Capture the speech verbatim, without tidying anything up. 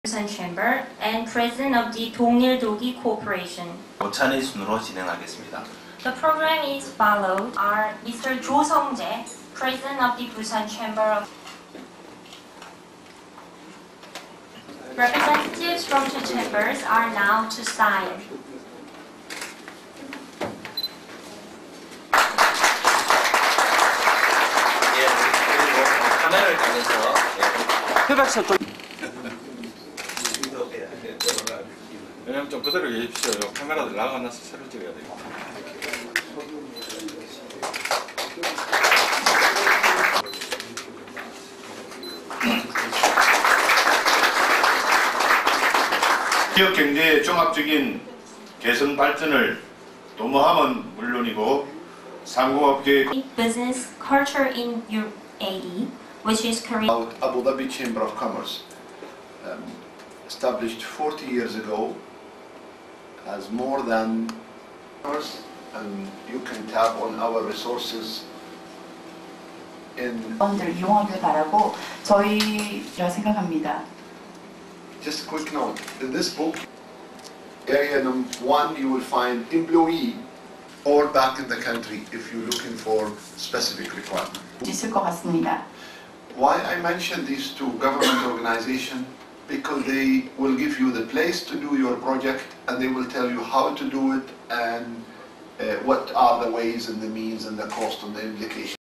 Busan Chamber and President of the 동일도기 Corporation. 오찬의 순으로 진행하겠습니다. The program is followed are Mister Jo Sung-jae, President of the Busan Chamber of Representatives from two chambers are now to sign. 예, 그리고 카메라를 통해서 협약서 좀 왜냐면 좀 그대로 해주십시오. 요 카메라들 나가나서 새로 찍어야 돼요. 지역 경제의 종합적인 개선 발전을 도모함은 물론이고 상공업계 Business culture in U A E, which is Korea. About Abu Dhabi Chamber of Commerce, um, established forty years ago, has more than and you can tap on our resources in 들 이용하길 바라고 저희라 생각합니다. just a quick note. In this book, area number one, you will find employee all back in the country if you're looking for specific requirement. 있을 것 같습니다. Why I mention these two government organizations? Because they will give you the place to do your project and they will tell you how to do it and uh, what are the ways and the means and the cost and the implications.